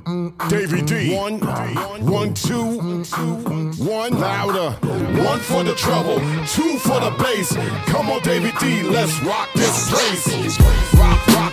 Davey D. One, two, one. Louder. One for the trouble, two for the bass. Come on, Davey D, let's rock this place. Rock, rock.